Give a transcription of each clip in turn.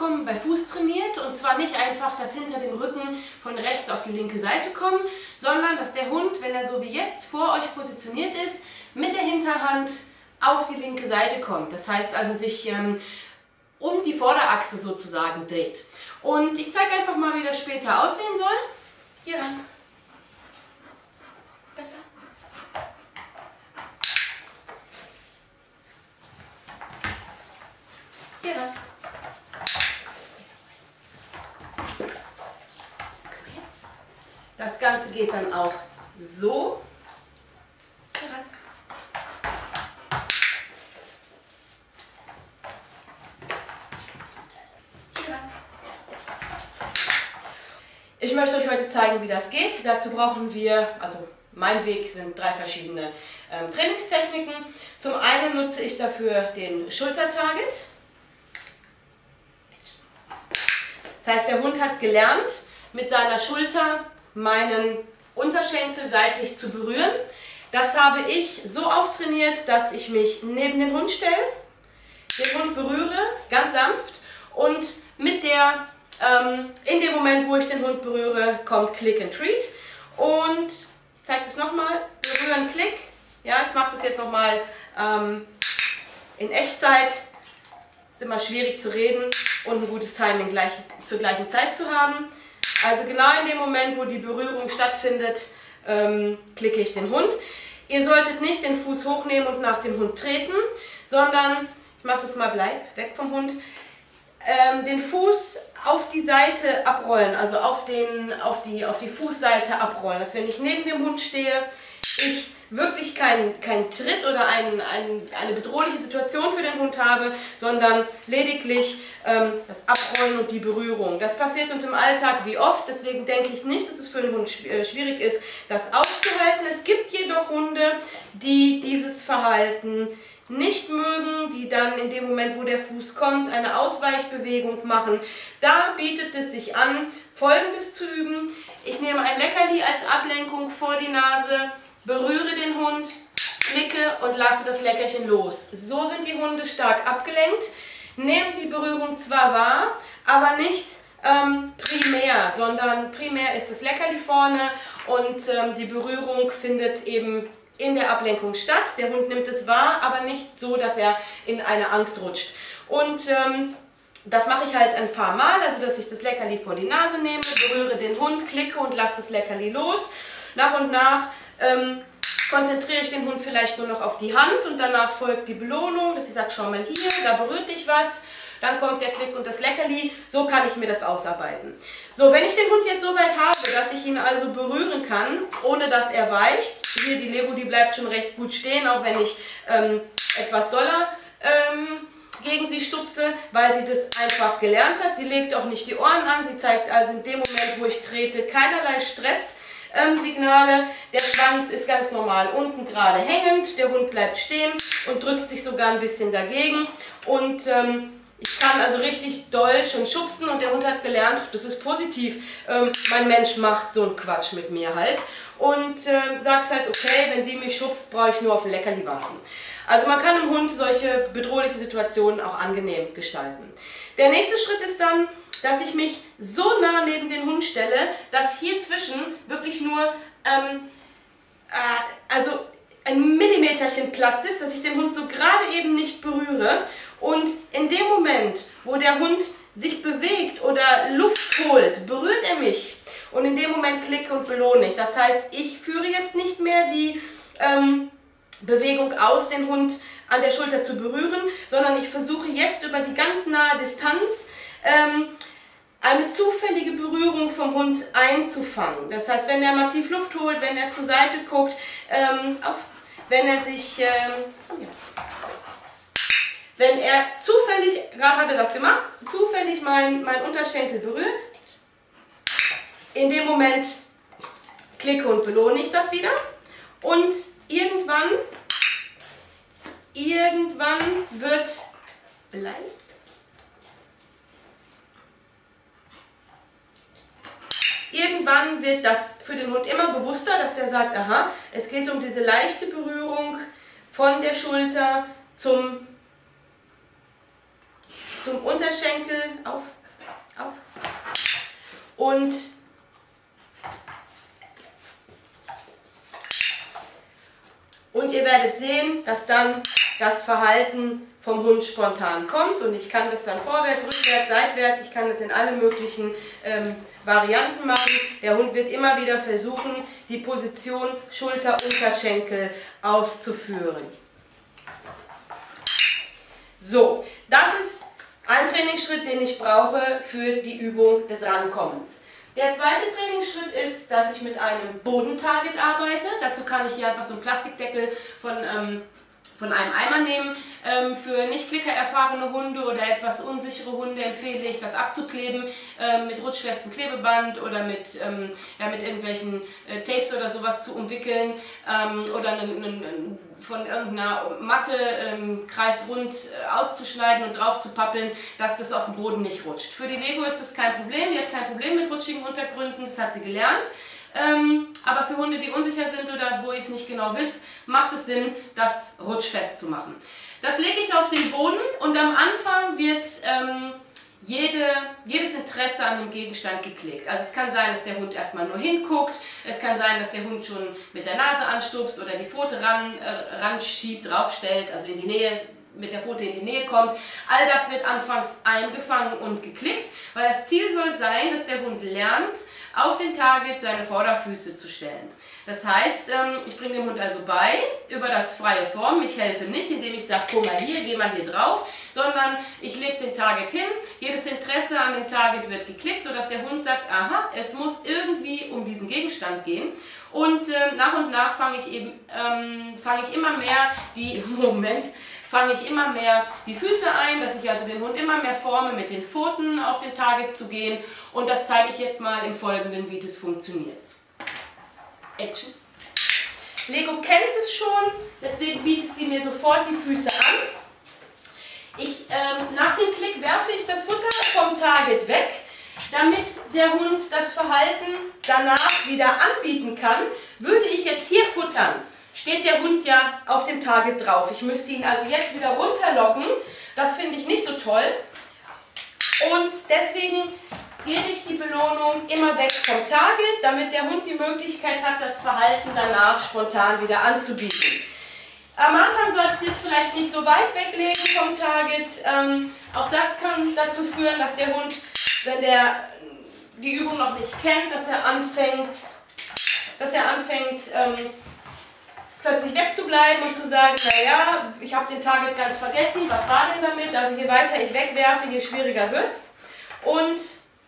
vollkommen bei Fuß trainiert, und zwar nicht einfach, dass hinter dem Rücken von rechts auf die linke Seite kommen, sondern dass der Hund, wenn er so wie jetzt vor euch positioniert ist, mit der Hinterhand auf die linke Seite kommt. Das heißt also sich um die Vorderachse sozusagen dreht. Und ich zeige einfach mal, wie das später aussehen soll. Hier ran. Besser. Hier ran. Das Ganze geht dann auch so. Hier ran. Hier ran. Ich möchte euch heute zeigen, wie das geht. Dazu brauchen wir, also mein Weg sind 3 verschiedene Trainingstechniken. Zum einen nutze ich dafür den Schultertarget. Das heißt, der Hund hat gelernt, mit seiner Schulter meinen Unterschenkel seitlich zu berühren. Das habe ich so auftrainiert, dass ich mich neben den Hund stelle, den Hund berühre, ganz sanft, und mit der, in dem Moment, wo ich den Hund berühre, kommt Click and Treat. Und ich zeige das nochmal, berühren, Klick. Ja, ich mache das jetzt nochmal in Echtzeit. Ist immer schwierig zu reden und ein gutes Timing zur gleichen Zeit zu haben. Also genau in dem Moment, wo die Berührung stattfindet, klicke ich den Hund. Ihr solltet nicht den Fuß hochnehmen und nach dem Hund treten, sondern, ich mache das mal, bleib weg vom Hund, den Fuß auf die Seite abrollen, also auf die Fußseite abrollen. Dass wenn ich neben dem Hund stehe, ich wirklich keinen Tritt oder eine bedrohliche Situation für den Hund habe, sondern lediglich das Abrollen und die Berührung. Das passiert uns im Alltag wie oft, deswegen denke ich nicht, dass es für den Hund schwierig ist, das auszuhalten. Es gibt jedoch Hunde, die dieses Verhalten nicht mögen, die dann in dem Moment, wo der Fuß kommt, eine Ausweichbewegung machen. Da bietet es sich an, Folgendes zu üben. Ich nehme ein Leckerli als Ablenkung vor die Nase, berühre den Hund, klicke und lasse das Leckerchen los. So sind die Hunde stark abgelenkt, nehmen die Berührung zwar wahr, aber nicht primär, sondern primär ist das Leckerli vorne und die Berührung findet eben in der Ablenkung statt. Der Hund nimmt es wahr, aber nicht so, dass er in eine Angst rutscht. Und das mache ich halt ein paar Mal, also dass ich das Leckerli vor die Nase nehme, berühre den Hund, klicke und lasse das Leckerli los. Nach und nach konzentriere ich den Hund vielleicht nur noch auf die Hand und danach folgt die Belohnung, dass ich sage, schau mal hier, da berührt dich was. Dann kommt der Klick und das Leckerli. So kann ich mir das ausarbeiten. So, wenn ich den Hund jetzt so weit habe, dass ich ihn also berühren kann, ohne dass er weicht. Hier die Lego, die bleibt schon recht gut stehen, auch wenn ich etwas doller gegen sie stupse, weil sie das einfach gelernt hat. Sie legt auch nicht die Ohren an. Sie zeigt also in dem Moment, wo ich trete, keinerlei Stresssignale. Der Schwanz ist ganz normal unten gerade hängend. Der Hund bleibt stehen und drückt sich sogar ein bisschen dagegen. Und ich kann also richtig doll schon schubsen und der Hund hat gelernt, das ist positiv, mein Mensch macht so einen Quatsch mit mir halt und sagt halt, okay, wenn die mich schubst, brauche ich nur auf ein Leckerli warten. Also man kann im Hund solche bedrohlichen Situationen auch angenehm gestalten. Der nächste Schritt ist dann, dass ich mich so nah neben den Hund stelle, dass hier zwischen wirklich nur also ein Millimeterchen Platz ist, dass ich den Hund so gerade eben nicht berühre. Und in dem Moment, wo der Hund sich bewegt oder Luft holt, berührt er mich. Und in dem Moment klicke und belohne ich. Das heißt, ich führe jetzt nicht mehr die Bewegung aus, den Hund an der Schulter zu berühren, sondern ich versuche jetzt über die ganz nahe Distanz eine zufällige Berührung vom Hund einzufangen. Das heißt, wenn er mal tief Luft holt, wenn er zur Seite guckt, wenn er sich... Wenn er zufällig, gerade hat er das gemacht, zufällig mein Unterschenkel berührt, in dem Moment klicke und belohne ich das wieder und irgendwann wird, irgendwann wird das für den Hund immer bewusster, dass der sagt, aha, es geht um diese leichte Berührung von der Schulter zum zum Unterschenkel, auf, und ihr werdet sehen, dass dann das Verhalten vom Hund spontan kommt und ich kann das dann vorwärts, rückwärts, seitwärts, ich kann das in alle möglichen Varianten machen. Der Hund wird immer wieder versuchen, die Position Schulter, Unterschenkel auszuführen. So, das ist ein Trainingsschritt, den ich brauche für die Übung des Rankommens. Der zweite Trainingsschritt ist, dass ich mit einem Bodentarget arbeite. Dazu kann ich hier einfach so einen Plastikdeckel von einem Eimer nehmen. Für nicht klickererfahrene Hunde oder etwas unsichere Hunde empfehle ich, das abzukleben mit rutschfestem Klebeband oder mit irgendwelchen Tapes oder sowas zu umwickeln oder von irgendeiner Matte kreisrund auszuschneiden und drauf zu pappeln, dass das auf dem Boden nicht rutscht. Für die Lego ist das kein Problem, die hat kein Problem mit rutschigen Untergründen, das hat sie gelernt. Aber für Hunde, die unsicher sind oder wo ihr es nicht genau wisst, macht es Sinn, das rutschfest zu machen. Das lege ich auf den Boden und am Anfang wird jedes Interesse an dem Gegenstand geklickt. Also es kann sein, dass der Hund erstmal nur hinguckt, es kann sein, dass der Hund schon mit der Nase anstupst oder die Pfote ranschiebt, draufstellt, also in die Nähe, mit der Pfote in die Nähe kommt. All das wird anfangs eingefangen und geklickt, weil das Ziel soll sein, dass der Hund lernt, auf den Target seine Vorderfüße zu stellen. Das heißt, ich bringe dem Hund also bei, über das freie Formen, ich helfe nicht, indem ich sage, guck mal hier, geh mal hier drauf, sondern ich lege den Target hin, jedes Interesse an dem Target wird geklickt, sodass der Hund sagt, aha, es muss irgendwie um diesen Gegenstand gehen. Und nach und nach fange ich immer mehr die Füße ein, dass ich also den Hund immer mehr forme, mit den Pfoten auf den Target zu gehen. Und das zeige ich jetzt mal im Folgenden, wie das funktioniert. Action. Lego kennt es schon, deswegen bietet sie mir sofort die Füße an. Nach dem Klick werfe ich das Futter vom Target weg, damit der Hund das Verhalten danach wieder anbieten kann. Würde ich jetzt hier futtern, steht der Hund ja auf dem Target drauf. Ich müsste ihn also jetzt wieder runterlocken. Das finde ich nicht so toll. Und deswegen gebe ich die Belohnung immer weg vom Target, damit der Hund die Möglichkeit hat, das Verhalten danach spontan wieder anzubieten. Am Anfang solltet ihr es vielleicht nicht so weit weglegen vom Target. Auch das kann dazu führen, dass der Hund, wenn der die Übung noch nicht kennt, dass er anfängt plötzlich wegzubleiben und zu sagen, naja, ich habe den Target ganz vergessen, was war denn damit? Also je weiter ich wegwerfe, je schwieriger wird es. Und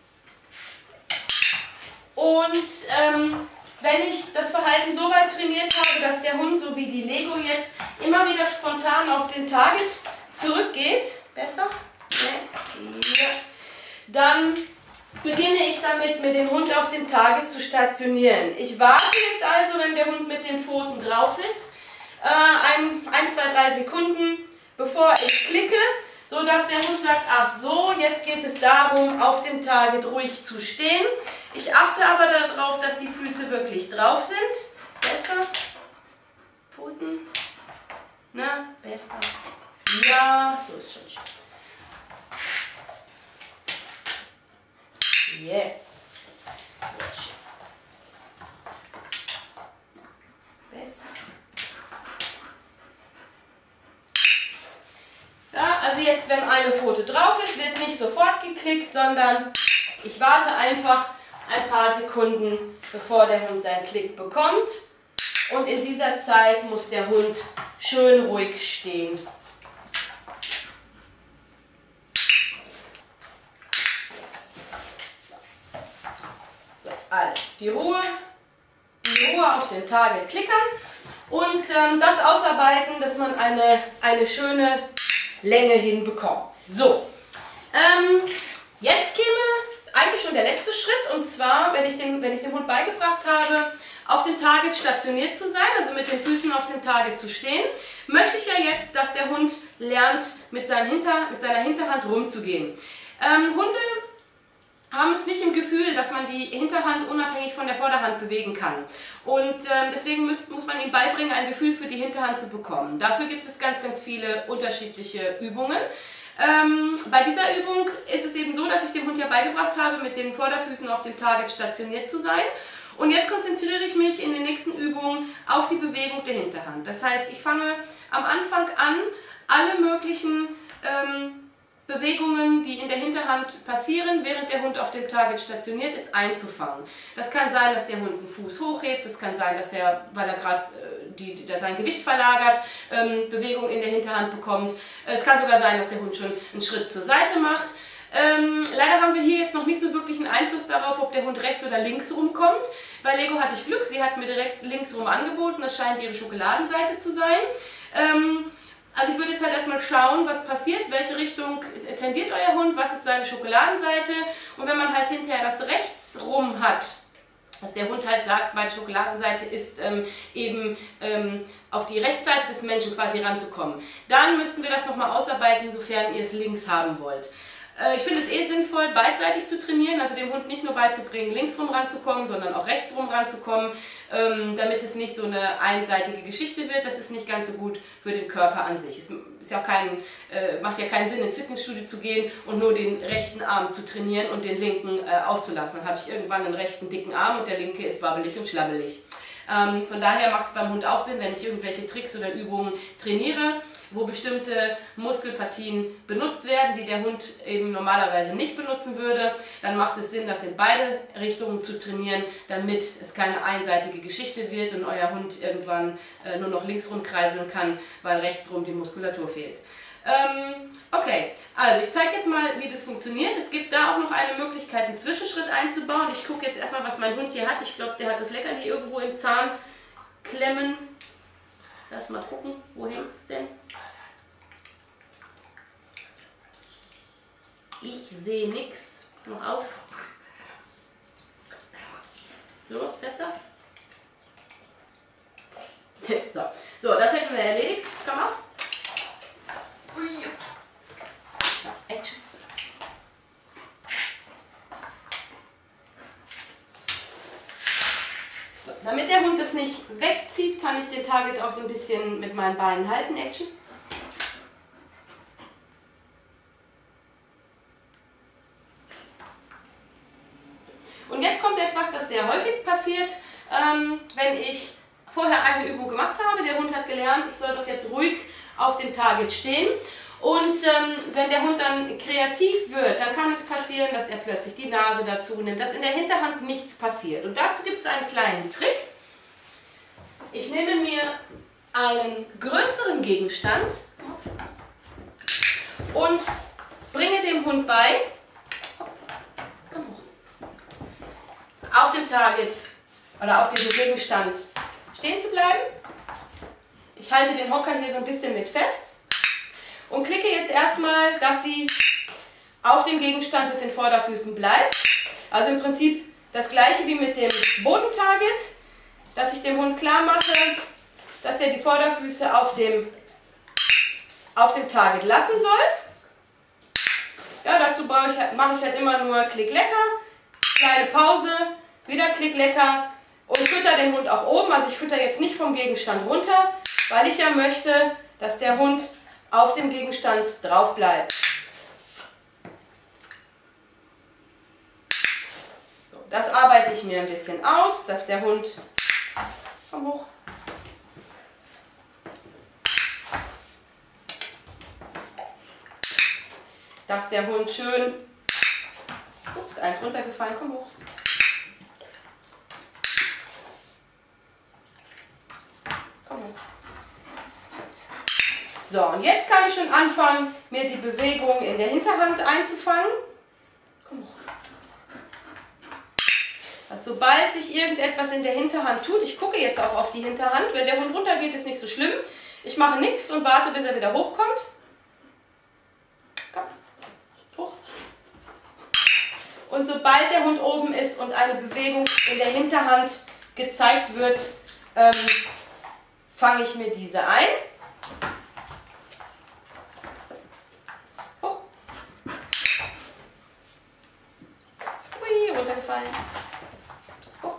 wenn ich das Verhalten so weit trainiert habe, dass der Hund, so wie die Lego jetzt, immer wieder spontan auf den Target zurückgeht, besser? Ja. Dann beginne ich damit, mit dem Hund auf dem Target zu stationieren. Ich warte jetzt also, wenn der Hund mit den Pfoten drauf ist, 1, 2, 3 Sekunden, bevor ich klicke, so dass der Hund sagt, ach so, jetzt geht es darum, auf dem Target ruhig zu stehen. Ich achte aber darauf, dass die Füße wirklich drauf sind. Besser. Pfoten. Na, besser. Ja, so ist schon schön. Yes. Besser. Ja, also jetzt, wenn eine Pfote drauf ist, wird nicht sofort geklickt, sondern ich warte einfach ein paar Sekunden, bevor der Hund seinen Klick bekommt. Und in dieser Zeit muss der Hund schön ruhig stehen. So, also die Ruhe auf dem Target klickern und das ausarbeiten, dass man eine schöne Länge hinbekommt. So, jetzt käme eigentlich schon der letzte Schritt, und zwar, wenn ich dem Hund beigebracht habe, auf dem Target stationiert zu sein, also mit den Füßen auf dem Target zu stehen, möchte ich ja jetzt, dass der Hund lernt, mit seiner Hinterhand rumzugehen. Hunde haben es nicht im Gefühl, dass man die Hinterhand unabhängig von der Vorderhand bewegen kann. Und deswegen muss man ihm beibringen, ein Gefühl für die Hinterhand zu bekommen. Dafür gibt es ganz, ganz viele unterschiedliche Übungen. Bei dieser Übung ist es eben so, dass ich dem Hund ja beigebracht habe, mit den Vorderfüßen auf dem Target stationiert zu sein. Und jetzt konzentriere ich mich in den nächsten Übungen auf die Bewegung der Hinterhand. Das heißt, ich fange am Anfang an, alle möglichen Bewegungen, die in der Hinterhand passieren, während der Hund auf dem Target stationiert ist, einzufangen. Das kann sein, dass der Hund einen Fuß hochhebt, das kann sein, dass er, weil er gerade sein Gewicht verlagert, Bewegung in der Hinterhand bekommt. Es kann sogar sein, dass der Hund schon einen Schritt zur Seite macht. Leider haben wir hier jetzt noch nicht so wirklich einen Einfluss darauf, ob der Hund rechts oder links rumkommt. Bei Lego hatte ich Glück, sie hat mir direkt links rum angeboten, das scheint ihre Schokoladenseite zu sein. Also ich würde jetzt halt erstmal schauen, was passiert, welche Richtung tendiert euer Hund, was ist seine Schokoladenseite, und wenn man halt hinterher das rechts rum hat, dass der Hund halt sagt, meine Schokoladenseite ist auf die Rechtsseite des Menschen quasi ranzukommen, dann müssten wir das nochmal ausarbeiten, sofern ihr es links haben wollt. Ich finde es sinnvoll, beidseitig zu trainieren, also dem Hund nicht nur beizubringen, links rum ranzukommen, sondern auch rechts rum ranzukommen, damit es nicht so eine einseitige Geschichte wird. Das ist nicht ganz so gut für den Körper an sich. Es ist ja macht ja keinen Sinn, ins Fitnessstudio zu gehen und nur den rechten Arm zu trainieren und den linken auszulassen. Dann habe ich irgendwann einen rechten dicken Arm und der linke ist wabbelig und schlabbelig. Von daher macht es beim Hund auch Sinn, wenn ich irgendwelche Tricks oder Übungen trainiere, wo bestimmte Muskelpartien benutzt werden, die der Hund eben normalerweise nicht benutzen würde, dann macht es Sinn, das in beide Richtungen zu trainieren, damit es keine einseitige Geschichte wird und euer Hund irgendwann nur noch links rumkreiseln kann, weil rechts rum die Muskulatur fehlt. Okay, also ich zeige jetzt mal, wie das funktioniert. Es gibt da auch noch eine Möglichkeit, einen Zwischenschritt einzubauen. Ich gucke jetzt erstmal, was mein Hund hier hat. Ich glaube, der hat das Leckerli irgendwo im Zahn klemmen. Lass mal gucken, wo hängt es denn? Ich sehe nichts. Noch auf. So, ist besser? So, das hätten wir erledigt. Komm auf. So, Action. So, damit der Hund es nicht wegzieht, kann ich den Target auch so ein bisschen mit meinen Beinen halten. Action. Und jetzt kommt etwas, das sehr häufig passiert, wenn ich vorher eine Übung gemacht habe. Der Hund hat gelernt, ich soll doch jetzt ruhig auf dem Target stehen. Und wenn der Hund dann kreativ wird, dann kann es passieren, dass er plötzlich die Nase dazu nimmt, dass in der Hinterhand nichts passiert. Und dazu gibt es einen kleinen Trick. Ich nehme mir einen größeren Gegenstand und bringe dem Hund bei, auf dem Target oder auf diesem Gegenstand stehen zu bleiben. Ich halte den Hocker hier so ein bisschen mit fest und klicke jetzt erstmal, dass sie auf dem Gegenstand mit den Vorderfüßen bleibt. Also im Prinzip das gleiche wie mit dem Bodentarget, dass ich dem Hund klar mache, dass er die Vorderfüße auf dem Target lassen soll. Ja, dazu mache ich halt immer nur Klick lecker, kleine Pause, wieder Klick lecker und fütter den Hund auch oben. Also ich fütter jetzt nicht vom Gegenstand runter, weil ich ja möchte, dass der Hund auf dem Gegenstand drauf bleibt. So, das arbeite ich mir ein bisschen aus, dass der Hund, komm hoch, dass der Hund schön, ups, eins runtergefallen, komm hoch. Komm hoch. So, und jetzt kann ich schon anfangen, mir die Bewegung in der Hinterhand einzufangen. Komm hoch. Also, sobald sich irgendetwas in der Hinterhand tut, ich gucke jetzt auch auf die Hinterhand, wenn der Hund runtergeht, ist nicht so schlimm. Ich mache nichts und warte, bis er wieder hochkommt. Komm, hoch. Und sobald der Hund oben ist und eine Bewegung in der Hinterhand gezeigt wird, fange ich mir diese ein. Hoch. Ui, runtergefallen. Hoch.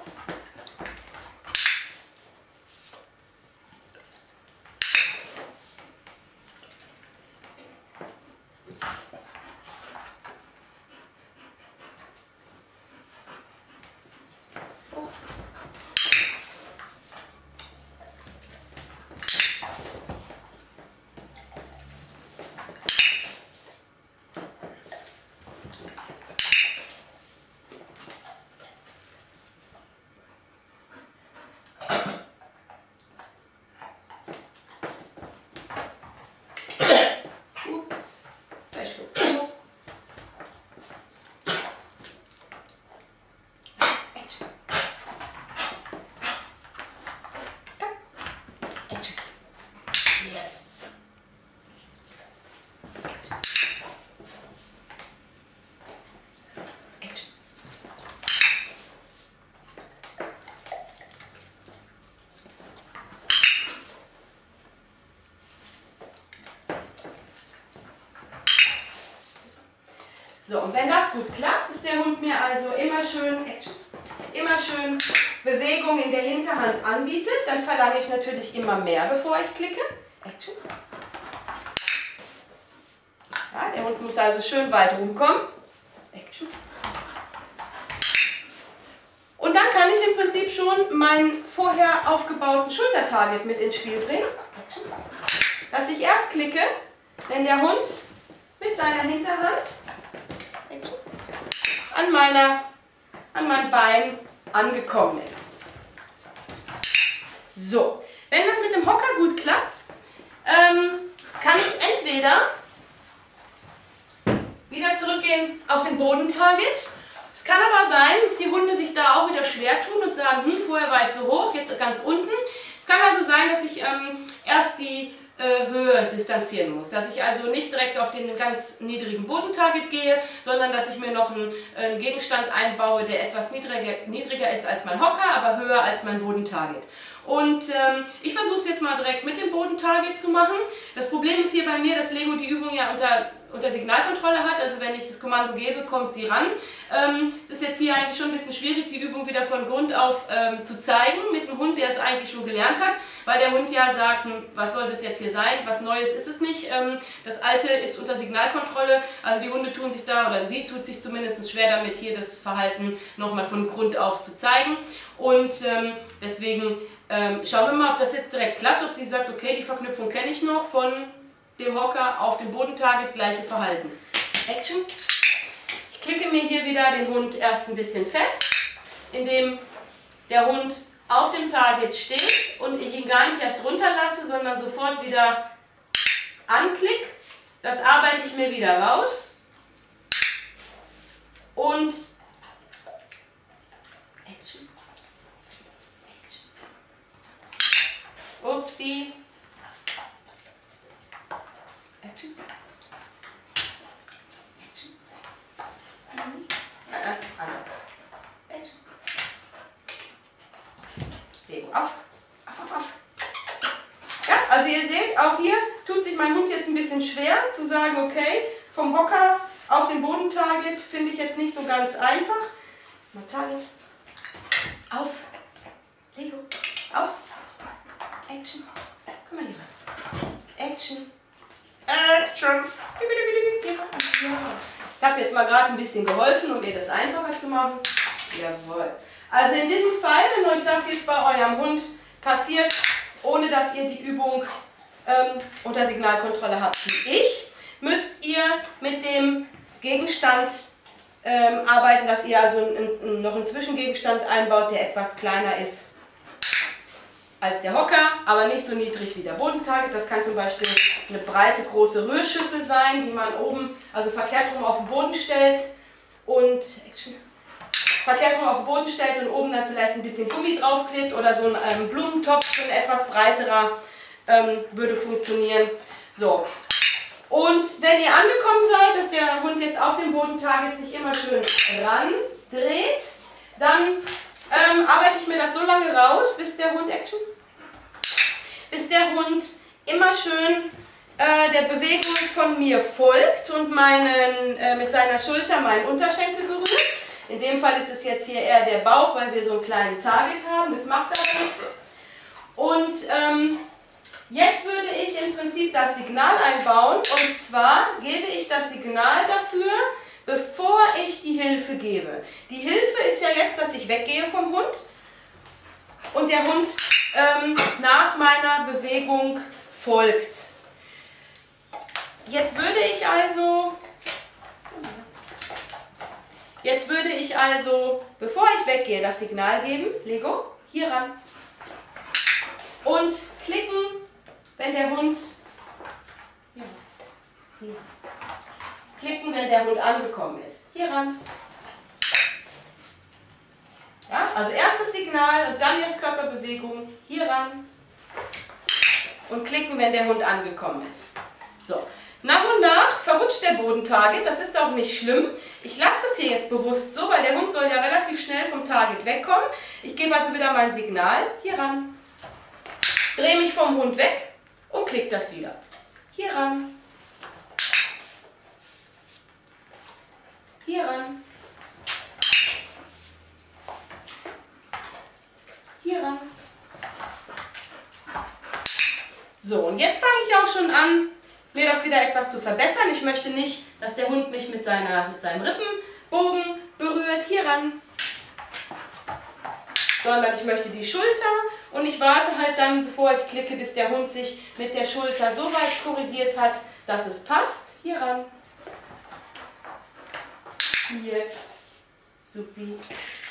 So, und wenn das gut klappt, ist der Hund mir also immer schön Bewegung in der Hinterhand anbietet, dann verlange ich natürlich immer mehr, bevor ich klicke. Action. Ja, der Hund muss also schön weit rumkommen. Action. Und dann kann ich im Prinzip schon meinen vorher aufgebauten Schultertarget mit ins Spiel bringen. Action. Dass ich erst klicke, wenn der Hund mit seiner Hinterhand an meinem Bein angekommen ist. So, wenn das mit dem Hocker gut klappt, kann ich entweder wieder zurückgehen auf den Bodentarget. Es kann aber sein, dass die Hunde sich da auch wieder schwer tun und sagen, vorher war ich so hoch, jetzt ganz unten. Es kann also sein, dass ich erst die Höhe distanzieren muss. Dass ich also nicht direkt auf den ganz niedrigen Bodentarget gehe, sondern dass ich mir noch einen Gegenstand einbaue, der etwas niedriger ist als mein Hocker, aber höher als mein Bodentarget. Und ich versuche es jetzt mal direkt mit dem Bodentarget zu machen. Das Problem ist hier bei mir, dass Lego die Übung ja unter Signalkontrolle hat, also wenn ich das Kommando gebe, kommt sie ran. Es ist jetzt hier eigentlich schon ein bisschen schwierig, die Übung wieder von Grund auf zu zeigen mit einem Hund, der es eigentlich schon gelernt hat, weil der Hund ja sagt, was soll das jetzt hier sein, was Neues ist es nicht. Das Alte ist unter Signalkontrolle, also die Hunde tun sich da, oder sie tut sich zumindest schwer damit, hier das Verhalten nochmal von Grund auf zu zeigen. Und deswegen schauen wir mal, ob das jetzt direkt klappt, ob sie sagt, okay, die Verknüpfung kenne ich noch von dem Hocker auf dem Bodentarget, gleiche Verhalten. Action. Ich klicke mir hier wieder den Hund erst ein bisschen fest, indem der Hund auf dem Target steht und ich ihn gar nicht erst runterlasse, sondern sofort wieder anklicke. Das arbeite ich mir wieder raus. Und Action. Upsi. Action. Action. Anders. Action. Lego, auf. Auf. Ja, also ihr seht, auch hier tut sich mein Hund jetzt ein bisschen schwer zu sagen, okay, vom Hocker auf den Bodentarget finde ich jetzt nicht so ganz einfach. Mal Target. Auf. Lego. Auf. Action. Komm mal hier rein. Action. Action. Ich habe jetzt mal gerade ein bisschen geholfen, um mir das einfacher zu machen. Jawohl. Also in diesem Fall, wenn euch das jetzt bei eurem Hund passiert, ohne dass ihr die Übung unter Signalkontrolle habt wie ich, müsst ihr mit dem Gegenstand arbeiten, dass ihr also noch einen Zwischengegenstand einbaut, der etwas kleiner ist als der Hocker, aber nicht so niedrig wie der Bodentarget. Das kann zum Beispiel eine breite, große Rührschüssel sein, die man oben, also verkehrt rum auf den Boden stellt und verkehrt rum auf den Boden stellt und oben dann vielleicht ein bisschen Gummi draufklebt oder so ein Blumentopf, ein etwas breiterer würde funktionieren. So. Und wenn ihr angekommen seid, dass der Hund jetzt auf dem Bodentarget sich immer schön ran dreht, dann arbeite ich mir das so lange raus, bis der Hund immer schön der Bewegung von mir folgt und mit seiner Schulter meinen Unterschenkel berührt. In dem Fall ist es jetzt hier eher der Bauch, weil wir so einen kleinen Target haben, das macht aber nichts. Und jetzt würde ich im Prinzip das Signal einbauen, und zwar gebe ich das Signal dafür, bevor ich die Hilfe gebe. Die Hilfe ist ja jetzt, dass ich weggehe vom Hund und der Hund nach meiner Bewegung folgt. Jetzt würde ich also, bevor ich weggehe, das Signal geben, Lego, hier ran. Und klicken, wenn der Hund, klicken, wenn der Hund angekommen ist. Hier ran. Ja, also erstes Signal und dann jetzt Körperbewegung, hier ran. Und klicken, wenn der Hund angekommen ist. So. Nach und nach verrutscht der Bodentarget, das ist auch nicht schlimm. Ich lasse das hier jetzt bewusst so, weil der Hund soll ja relativ schnell vom Target wegkommen. Ich gebe also wieder mein Signal, hier ran. Drehe mich vom Hund weg und klicke das wieder. Hier ran. Hier ran. Hier ran. So, und jetzt fange ich auch schon an, mir das wieder etwas zu verbessern. Ich möchte nicht, dass der Hund mich mit seinem Rippenbogen berührt. Hier ran. Sondern ich möchte die Schulter und ich warte halt dann, bevor ich klicke, bis der Hund sich mit der Schulter so weit korrigiert hat, dass es passt. Hier ran. Hier. Supi.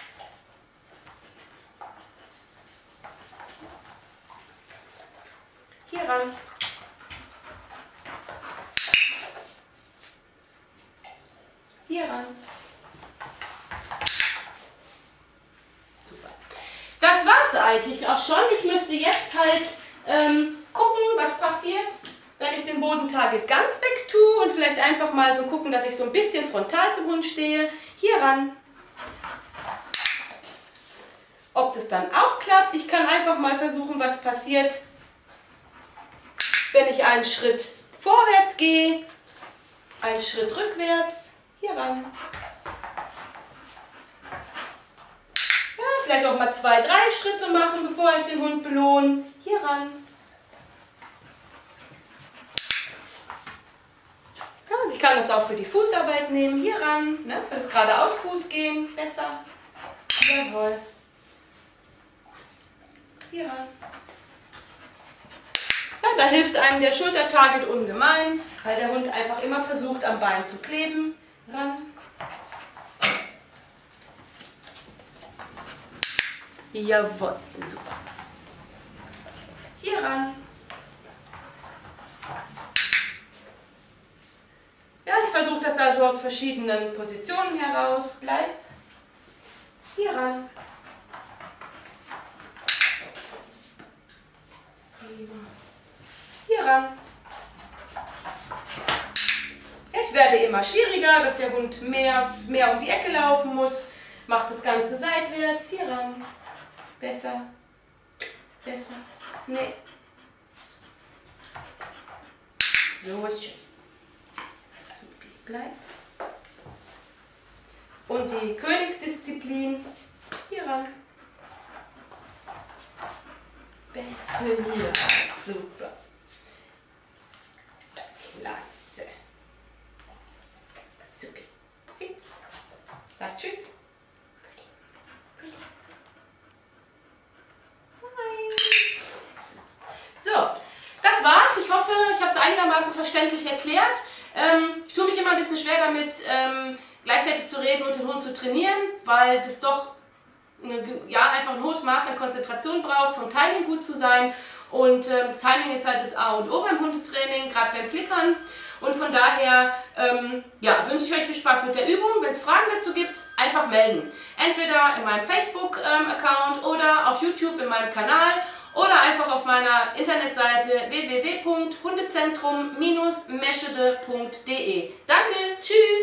Hier ran. Hier ran. Super. Das war es eigentlich auch schon. Ich müsste jetzt halt gucken, was passiert, wenn ich den Bodentarget ganz weg tue und vielleicht einfach mal so gucken, dass ich so ein bisschen frontal zum Hund stehe. Hier ran. Ob das dann auch klappt, ich kann einfach mal versuchen, was passiert, wenn ich einen Schritt vorwärts gehe, einen Schritt rückwärts. Hier ran. Ja, vielleicht auch mal 2, 3 Schritte machen, bevor ich den Hund belohne. Hier ran. Ja, also ich kann das auch für die Fußarbeit nehmen. Hier ran. Ne, für das geradeaus Fuß gehen. Besser. Jawohl. Hier ran. Ja, da hilft einem der Schultertarget ungemein, weil der Hund einfach immer versucht, am Bein zu kleben. Ran. Jawohl, super. Hier ran. Ja, ich versuche das also aus verschiedenen Positionen heraus. Bleib. Hier ran. Hier ran. Ich werde immer schwieriger, dass der Hund mehr um die Ecke laufen muss. Macht das Ganze seitwärts. Hier ran. Besser. Besser. Nee. So ist schön. Supi. Bleib. Und die Königsdisziplin. Hier ran. Besser hier. Super. Klasse. Super. Sitz. Sag tschüss. So, das war's. Ich hoffe, ich habe es einigermaßen verständlich erklärt. Ich tue mich immer ein bisschen schwer damit, gleichzeitig zu reden und den Hund zu trainieren, weil das doch einfach ein hohes Maß an Konzentration braucht, vom Timing gut zu sein. Und das Timing ist halt das A und O beim Hundetraining, gerade beim Klickern. Und von daher wünsche ich euch viel Spaß mit der Übung. Wenn es Fragen dazu gibt, einfach melden. Entweder in meinem Facebook-Account oder auf YouTube in meinem Kanal oder einfach auf meiner Internetseite www.hundezentrum-meschede.de. Danke, tschüss!